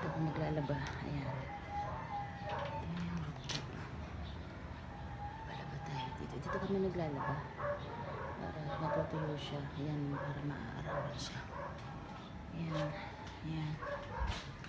dito kung naglalaba. Ayan. Ayan, rooftop. Palaba tayo dito. Dito kami naglalaba. Para matutuyo siya. Ayan, para maaarawan siya. Ayan. Ayan.